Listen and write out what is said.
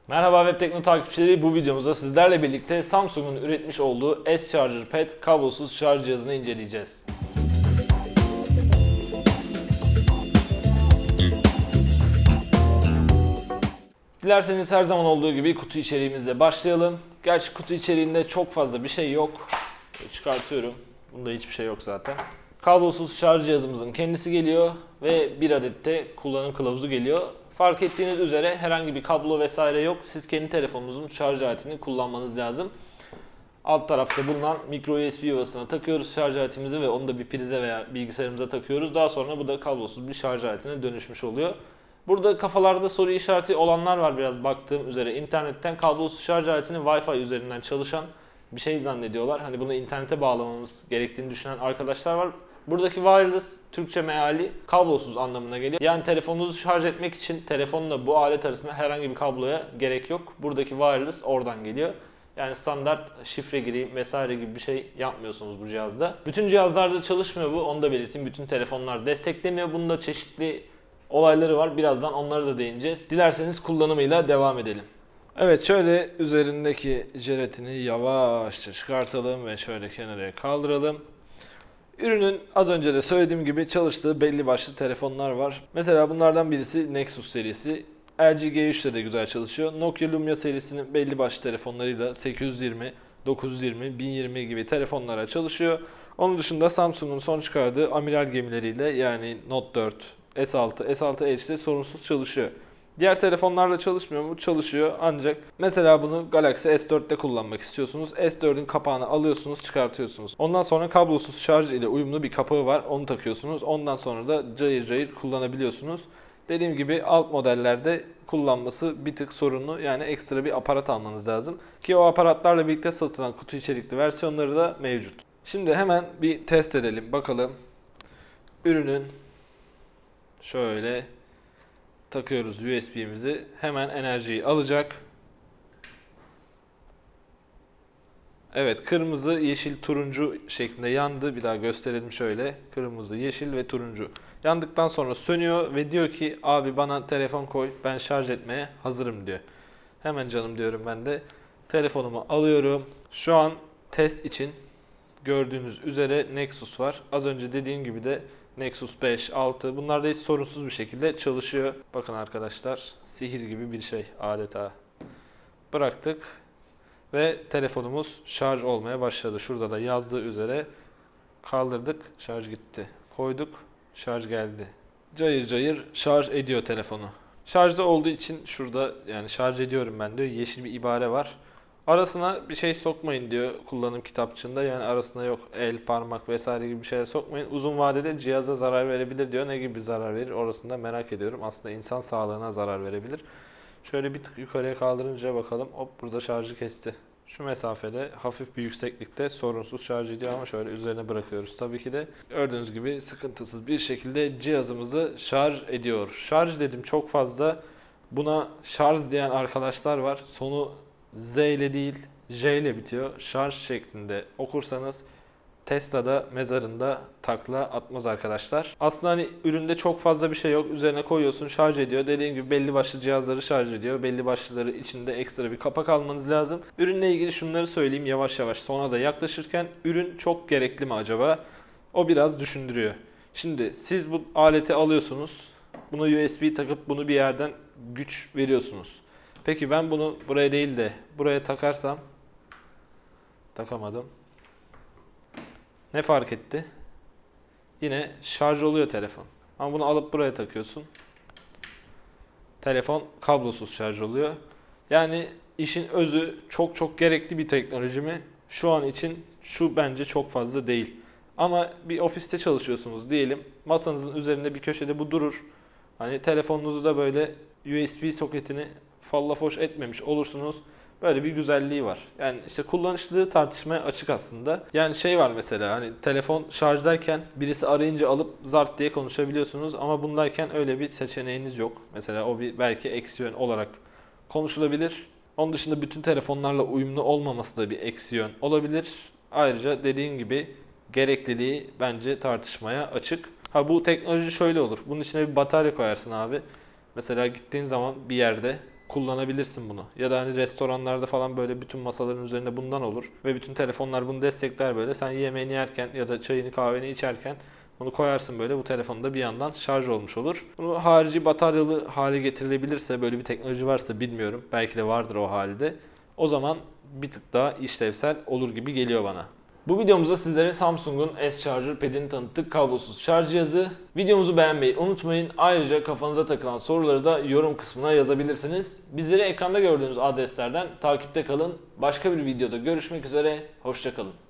Merhaba Web Tekno takipçileri, bu videomuzda sizlerle birlikte Samsung'un üretmiş olduğu S-Charger Pad kablosuz şarj cihazını inceleyeceğiz. Dilerseniz her zaman olduğu gibi kutu içeriğimizle başlayalım. Gerçi kutu içeriğinde çok fazla bir şey yok. Çıkartıyorum. Bunda hiçbir şey yok zaten. Kablosuz şarj cihazımızın kendisi geliyor ve bir adet de kullanım kılavuzu geliyor. Fark ettiğiniz üzere herhangi bir kablo vesaire yok. Siz kendi telefonunuzun şarj aletini kullanmanız lazım. Alt tarafta bulunan micro USB yuvasına takıyoruz şarj aletimizi ve onu da bir prize veya bilgisayarımıza takıyoruz. Daha sonra bu da kablosuz bir şarj aletine dönüşmüş oluyor. Burada kafalarda soru işareti olanlar var, biraz baktığım üzere. İnternetten kablosuz şarj aletini Wi-Fi üzerinden çalışan bir şey zannediyorlar. Hani bunu internete bağlamamız gerektiğini düşünen arkadaşlar var. Buradaki wireless Türkçe meali kablosuz anlamına geliyor. Yani telefonunuzu şarj etmek için telefonla bu alet arasında herhangi bir kabloya gerek yok. Buradaki wireless oradan geliyor. Yani standart şifre gireyim vesaire gibi bir şey yapmıyorsunuz bu cihazda. Bütün cihazlarda çalışmıyor bu, onu da belirteyim. Bütün telefonlar desteklemiyor. Bunda çeşitli olayları var. Birazdan onlara da değineceğiz. Dilerseniz kullanımıyla devam edelim. Evet, şöyle üzerindeki jelatini yavaşça çıkartalım ve şöyle kenara kaldıralım. Ürünün az önce de söylediğim gibi çalıştığı belli başlı telefonlar var. Mesela bunlardan birisi Nexus serisi. LG G3'te de güzel çalışıyor. Nokia Lumia serisinin belli başlı telefonlarıyla 820, 920, 1020 gibi telefonlara çalışıyor. Onun dışında Samsung'un son çıkardığı amiral gemileriyle yani Note 4, S6, S6 Edge'de sorunsuz çalışıyor. Diğer telefonlarla çalışmıyor mu? Çalışıyor. Ancak mesela bunu Galaxy S4'te kullanmak istiyorsunuz. S4'ün kapağını alıyorsunuz, çıkartıyorsunuz. Ondan sonra kablosuz şarj ile uyumlu bir kapağı var. Onu takıyorsunuz. Ondan sonra da cayır cayır kullanabiliyorsunuz. Dediğim gibi alt modellerde kullanması bir tık sorunlu. Yani ekstra bir aparat almanız lazım. Ki o aparatlarla birlikte satılan kutu içerikli versiyonları da mevcut. Şimdi hemen bir test edelim. Bakalım ürünün şöyle takıyoruz USB'mizi. Hemen enerjiyi alacak. Evet, kırmızı, yeşil, turuncu şeklinde yandı. Bir daha gösterelim şöyle. Kırmızı, yeşil ve turuncu. Yandıktan sonra sönüyor ve diyor ki abi bana telefon koy, ben şarj etmeye hazırım diyor. Hemen canım diyorum ben de. Telefonumu alıyorum. Şu an test için gördüğünüz üzere Nexus var. Az önce dediğim gibi de Nexus 5, 6 bunlar da hiç sorunsuz bir şekilde çalışıyor. Bakın arkadaşlar, sihir gibi bir şey adeta. Bıraktık ve telefonumuz şarj olmaya başladı. Şurada da yazdığı üzere kaldırdık, şarj gitti. Koyduk, şarj geldi. Cayır cayır şarj ediyor telefonu. Şarjda olduğu için şurada yani şarj ediyorum ben diyor, yeşil bir ibare var. Arasına bir şey sokmayın diyor kullanım kitapçığında. Yani arasına yok el, parmak vesaire gibi bir şeyler sokmayın. Uzun vadede cihaza zarar verebilir diyor. Ne gibi bir zarar verir orasını da merak ediyorum. Aslında insan sağlığına zarar verebilir. Şöyle bir tık yukarıya kaldırınca bakalım. Hop, burada şarjı kesti. Şu mesafede hafif bir yükseklikte sorunsuz şarj ediyor ama şöyle üzerine bırakıyoruz. Tabii ki de gördüğünüz gibi sıkıntısız bir şekilde cihazımızı şarj ediyor. Şarj dedim çok fazla. Buna şarj diyen arkadaşlar var. Sonu Z ile değil J ile bitiyor. Şarj şeklinde okursanız Tesla'da mezarında takla atmaz arkadaşlar. Aslında hani üründe çok fazla bir şey yok. Üzerine koyuyorsun, şarj ediyor. Dediğim gibi belli başlı cihazları şarj ediyor. Belli başlıları içinde ekstra bir kapak almanız lazım. Ürünle ilgili şunları söyleyeyim yavaş yavaş sona da yaklaşırken. Ürün çok gerekli mi acaba? O biraz düşündürüyor. Şimdi siz bu aleti alıyorsunuz. Buna USB takıp bunu bir yerden güç veriyorsunuz. Peki ben bunu buraya değil de buraya takarsam, takamadım. Ne fark etti? Yine şarj oluyor telefon. Ama bunu alıp buraya takıyorsun. Telefon kablosuz şarj oluyor. Yani işin özü çok gerekli bir teknoloji mi? Şu an için şu bence çok fazla değil. Ama bir ofiste çalışıyorsunuz diyelim. Masanızın üzerinde bir köşede bu durur. Hani telefonunuzu da böyle USB soketini fallafoş etmemiş olursunuz. Böyle bir güzelliği var. Yani işte kullanışlılığı tartışmaya açık aslında. Yani şey var mesela, hani telefon şarjdayken birisi arayınca alıp zart diye konuşabiliyorsunuz ama bundayken öyle bir seçeneğiniz yok. Mesela o bir belki eksi yön olarak konuşulabilir. Onun dışında bütün telefonlarla uyumlu olmaması da bir eksi yön olabilir. Ayrıca dediğim gibi gerekliliği bence tartışmaya açık. Ha, bu teknoloji şöyle olur. Bunun içine bir batarya koyarsın abi. Mesela gittiğin zaman bir yerde kullanabilirsin bunu. Ya da hani restoranlarda falan böyle bütün masaların üzerinde bundan olur. Ve bütün telefonlar bunu destekler böyle. Sen yemeğini yerken ya da çayını kahveni içerken bunu koyarsın böyle. Bu telefon da bir yandan şarj olmuş olur. Bunu harici bataryalı hale getirilebilirse, böyle bir teknoloji varsa bilmiyorum. Belki de vardır o halde. O zaman bir tık daha işlevsel olur gibi geliyor bana. Bu videomuzda sizlere Samsung'un S-Charger Pad'ini tanıttık, kablosuz şarj cihazı. Videomuzu beğenmeyi unutmayın. Ayrıca kafanıza takılan soruları da yorum kısmına yazabilirsiniz. Bizleri ekranda gördüğünüz adreslerden takipte kalın. Başka bir videoda görüşmek üzere, hoşça kalın.